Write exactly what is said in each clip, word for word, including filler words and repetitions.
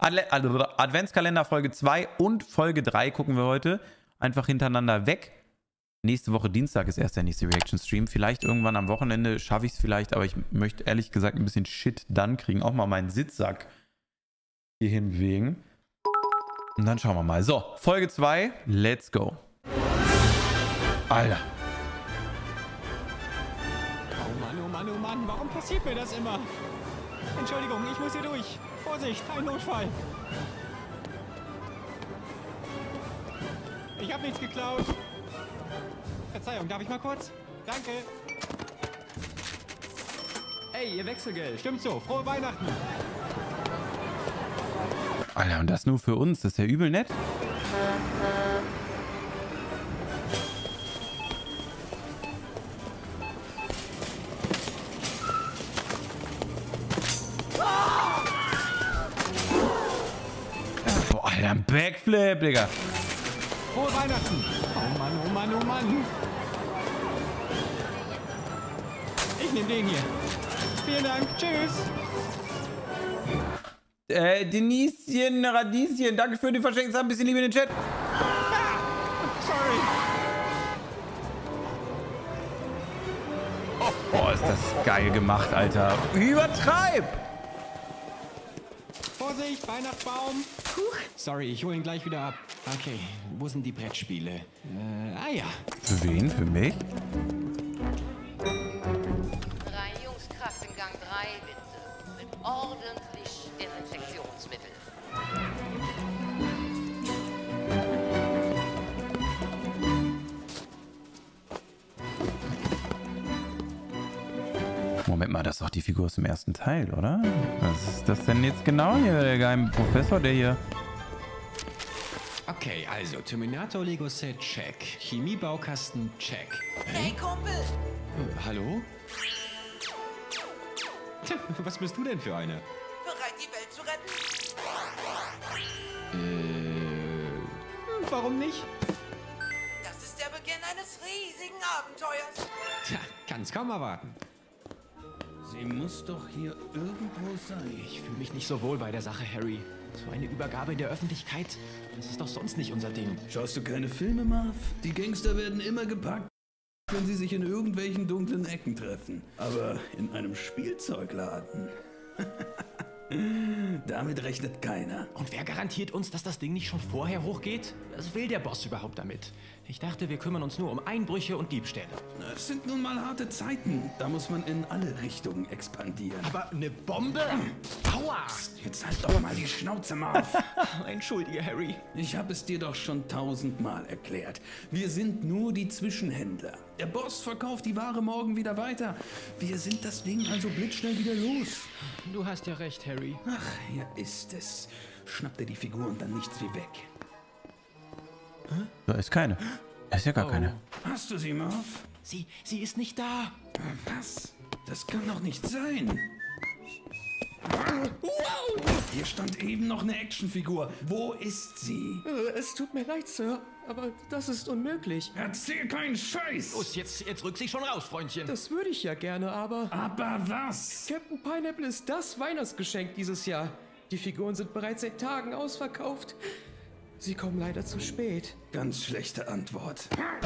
Adle Adventskalender Folge zwei und Folge drei gucken wir heute einfach hintereinander weg. Nächste Woche Dienstag ist erst der nächste Reaction-Stream. Vielleicht irgendwann am Wochenende schaffe ich es vielleicht, aber ich möchte ehrlich gesagt ein bisschen Shit dann kriegen. Auch mal meinen Sitzsack hierhin bewegen. Und dann schauen wir mal. So, Folge zwei, let's go. Alter. Oh Mann, oh Mann, oh Mann, warum passiert mir das immer? Entschuldigung, ich muss hier durch. Vorsicht, ein Notfall. Ich habe nichts geklaut. Verzeihung, darf ich mal kurz? Danke. Ey, ihr Wechselgeld. Stimmt so. Frohe Weihnachten. Alter, und das nur für uns. Das ist ja übel nett. Boah, Alter, ein Backflip, Digga. Frohe Weihnachten. Oh Mann, oh Mann, oh Mann. Ich nehme den hier. Vielen Dank. Tschüss. Äh, Denieschen, Radieschen, danke für die verschenkten Sachen. Ein bisschen Liebe in den Chat. Ah, sorry. Oh, boah, ist das geil gemacht, Alter. Übertreib! Vorsicht, Weihnachtsbaum. Huch. Sorry, ich hole ihn gleich wieder ab. Okay, wo sind die Brettspiele? Äh, ah ja. Für wen? Für mich? Reinigungskraft in Gang drei, bitte. Mit ordentlich Desinfektionsmittel. Moment mal, das ist doch die Figur aus dem ersten Teil, oder? Was ist das denn jetzt genau hier? Der geheime Professor, der hier... Okay, also Terminator Lego Set, check. Chemiebaukasten, check. Hey, Kumpel! Äh, hallo? Tja, was bist du denn für eine? Bereit, die Welt zu retten? Äh, warum nicht? Das ist der Beginn eines riesigen Abenteuers. Tja, kann's kaum erwarten. Sie muss doch hier irgendwo sein. Ich fühle mich nicht so wohl bei der Sache, Harry. So eine Übergabe in der Öffentlichkeit, das ist doch sonst nicht unser Ding. Schaust du keine Filme, Marv? Die Gangster werden immer gepackt, wenn sie sich in irgendwelchen dunklen Ecken treffen. Aber in einem Spielzeugladen... Damit rechnet keiner. Und wer garantiert uns, dass das Ding nicht schon vorher hochgeht? Was will der Boss überhaupt damit? Ich dachte, wir kümmern uns nur um Einbrüche und Diebstähle. Es sind nun mal harte Zeiten. Da muss man in alle Richtungen expandieren. Aber eine Bombe? Aua! Jetzt halt doch mal die Schnauze, Marv. Entschuldige, Harry. Ich habe es dir doch schon tausendmal erklärt. Wir sind nur die Zwischenhändler. Der Boss verkauft die Ware morgen wieder weiter. Wir sind das Ding also blitzschnell wieder los. Du hast ja recht, Harry. Ach, hier ist es. Schnapp dir die Figur und dann nichts wie weg. Da ist keine. Da ist ja gar Oh. keine. Hast du sie, Marv? Sie, sie ist nicht da. Was? Das kann doch nicht sein. Hier stand eben noch eine Actionfigur. Wo ist sie? Es tut mir leid, Sir, aber das ist unmöglich. Erzähl keinen Scheiß! Los, jetzt, jetzt rück sie schon raus, Freundchen. Das würde ich ja gerne, aber... Aber was? Captain Pineapple ist das Weihnachtsgeschenk dieses Jahr. Die Figuren sind bereits seit Tagen ausverkauft. Sie kommen leider zu spät. Ganz schlechte Antwort.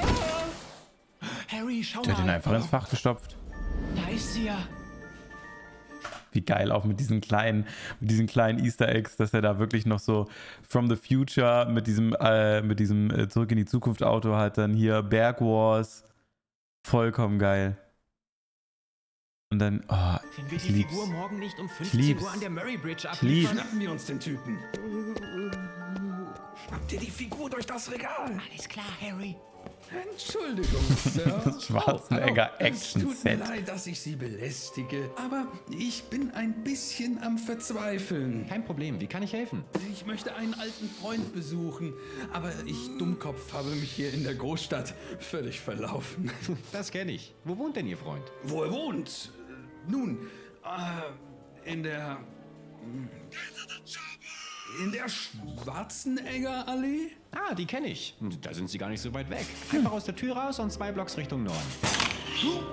Harry, schau Der hat ihn mal. einfach ins Fach gestopft. Da ist sie ja. Wie geil, auch mit diesen kleinen, mit diesen kleinen Easter Eggs, dass er da wirklich noch so from the future mit diesem, äh, mit diesem äh, Zurück in die Zukunft Auto hat, dann hier Berg Wars. Vollkommen geil. Und dann, oh, Wenn wir ich die lieb's. Figur morgen nicht um lieb's. fünfzehn Uhr an der Murray Bridge lieb's. abliefern... Schnappen wir uns den Typen. Schnapp dir die Figur durch das Regal. Alles klar, Harry. Entschuldigung, Sir. Das Schwarzenegger Oh, es tut mir Action-Set. leid, dass ich Sie belästige, aber ich bin ein bisschen am Verzweifeln. Kein Problem, wie kann ich helfen? Ich möchte einen alten Freund besuchen, aber ich, Dummkopf, habe mich hier in der Großstadt völlig verlaufen. Das kenne ich. Wo wohnt denn Ihr Freund? Wo er wohnt? Nun, äh, in der... In der Schwarzenegger Allee? Ah, die kenne ich. Da sind Sie gar nicht so weit weg. Einfach aus der Tür raus und zwei Blocks Richtung Norden.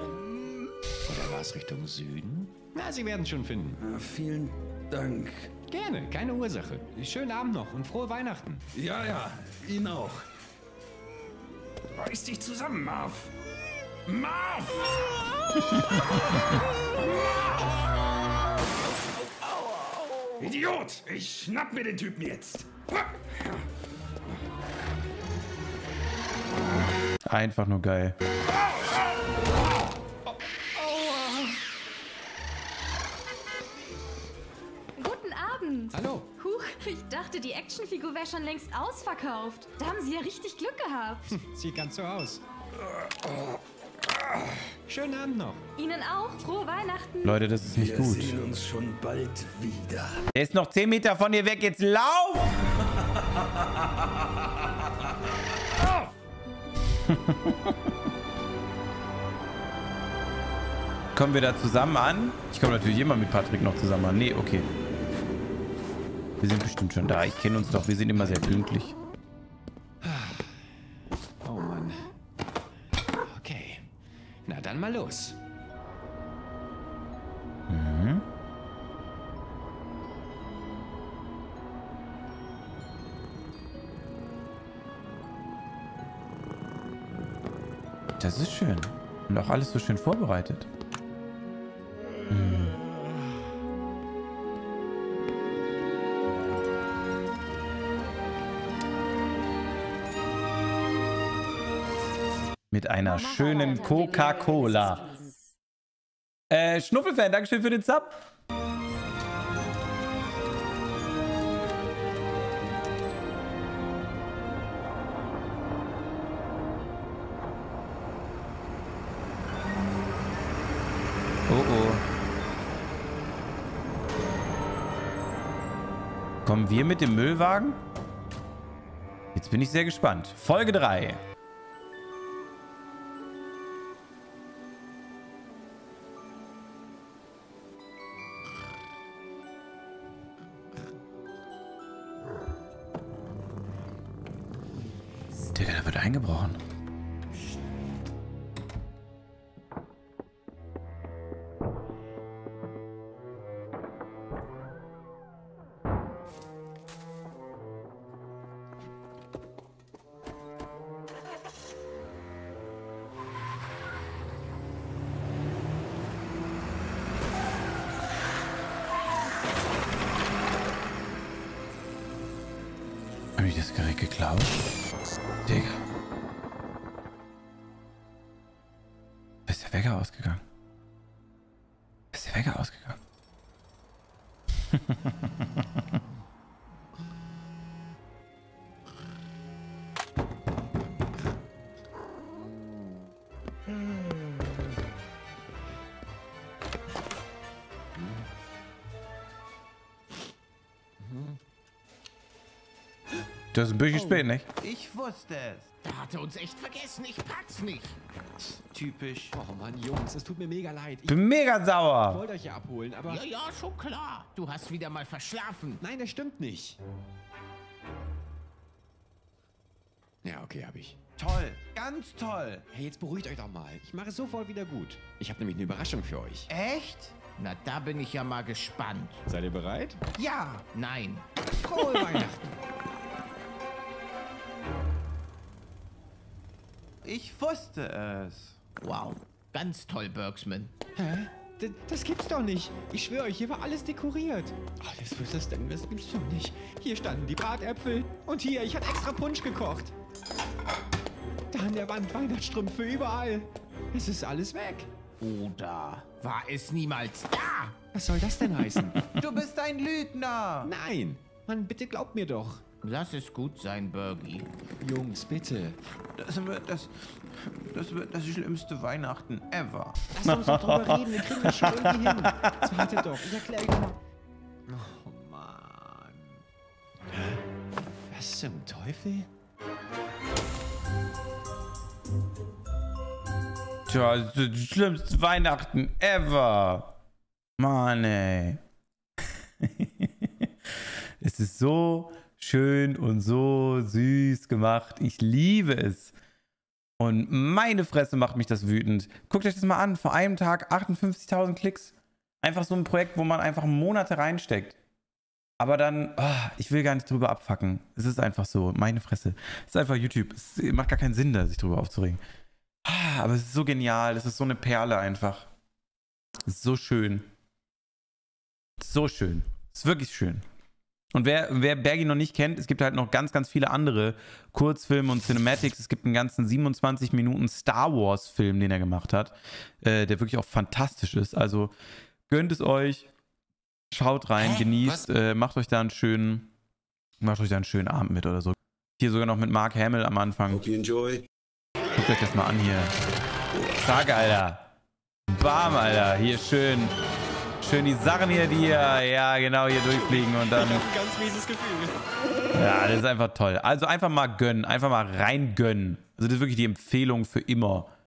Oder war es Richtung Süden? Na, Sie werden schon finden. Ah, vielen Dank. Gerne, keine Ursache. Schönen Abend noch und frohe Weihnachten. Ja, ja, Ihnen auch. Reiß dich zusammen, Marv. Marv! Idiot! Ich schnapp mir den Typen jetzt. Einfach nur geil. Guten Abend. Hallo. Huch, ich dachte, die Actionfigur wäre schon längst ausverkauft. Da haben Sie ja richtig Glück gehabt. Sieht ganz so aus. Schönen Abend noch. Ihnen auch. Frohe Weihnachten. Leute, das ist nicht Wir gut. sehen uns schon bald wieder. Der ist noch zehn Meter von dir weg. Jetzt lauf! Kommen wir da zusammen an? Ich komme natürlich immer mit Patrick noch zusammen an. Nee, okay. Wir sind bestimmt schon da. Ich kenne uns doch. Wir sind immer sehr pünktlich. Oh Mann. Okay. Na dann mal los. Mhm. Das ist schön. Und auch alles so schön vorbereitet. Hm. Mit einer schönen Coca-Cola. Äh, Schnuffelfan, Dankeschön für den Sub. Oh oh. Kommen wir mit dem Müllwagen? Jetzt bin ich sehr gespannt. Folge drei. Digga, da wird eingebrochen. Habe ich das Gerät geklaut? Digga. Ist der Wecker ausgegangen? Ist der Wecker ausgegangen? Das ist ein bisschen spät, nicht? Ich wusste es. Da hat er uns echt vergessen. Ich pack's nicht. Typisch. Oh Mann, Jungs, es tut mir mega leid. Ich Bin mega sauer. wollte euch ja abholen, aber... Ja, ja, schon klar. Du hast wieder mal verschlafen. Nein, das stimmt nicht. Ja, okay, hab ich. Toll. Ganz toll. Hey, jetzt beruhigt euch doch mal. Ich mache es sofort wieder gut. Ich habe nämlich eine Überraschung für euch. Echt? Na, da bin ich ja mal gespannt. Seid ihr bereit? Ja. Nein. Frohe Weihnachten. Ich wusste es. Wow. Ganz toll, Bergsman. Hä? D das gibt's doch nicht. Ich schwöre euch, hier war alles dekoriert. Oh, das was ist das denn? Das gibt's doch nicht. Hier standen die Bratäpfel. Und hier, ich hatte extra Punsch gekocht. Da an der Wand Weihnachtsstrümpfe überall. Es ist alles weg. Oder war es niemals da? Was soll das denn heißen? Du bist ein Lügner. Nein. Mann, bitte glaubt mir doch. Lass es gut sein, Bergie. Jungs, bitte. Das wird das, das wird das schlimmste Weihnachten ever. Lass uns doch drüber reden. Wir kriegen das schon irgendwie hin. Jetzt wartet doch. Ich erkläre euch mal. Oh, Mann. Was zum Teufel? Tja, das ist das schlimmste Weihnachten ever. Mann, ey. Es ist so schön und so süß gemacht. Ich liebe es. Und meine Fresse macht mich das wütend. Guckt euch das mal an. Vor einem Tag achtundfünfzigtausend Klicks. Einfach so ein Projekt, wo man einfach Monate reinsteckt. Aber dann, oh, ich will gar nicht drüber abfacken. Es ist einfach so, meine Fresse. Es ist einfach YouTube. Es macht gar keinen Sinn, da sich drüber aufzuregen. Ah, aber es ist so genial. Es ist so eine Perle einfach. Es ist so schön. So schön. Es ist wirklich schön. Und wer, wer Bergi noch nicht kennt, es gibt halt noch ganz, ganz viele andere Kurzfilme und Cinematics. Es gibt einen ganzen siebenundzwanzig Minuten Star Wars Film, den er gemacht hat, äh, der wirklich auch fantastisch ist. Also gönnt es euch. Schaut rein, Hä? genießt, äh, macht euch da einen schönen, macht euch da einen schönen Abend mit oder so. Hier sogar noch mit Mark Hamill am Anfang. Hope you enjoy. Guckt euch das mal an hier. Zack, Alter. Bam, Alter. Hier schön, schön die Sachen hier, die hier, ja genau, hier durchfliegen und dann. Ich hab ein ganz mieses Gefühl. Ja, das ist einfach toll. Also einfach mal gönnen, einfach mal rein gönnen. Also das ist wirklich die Empfehlung für immer.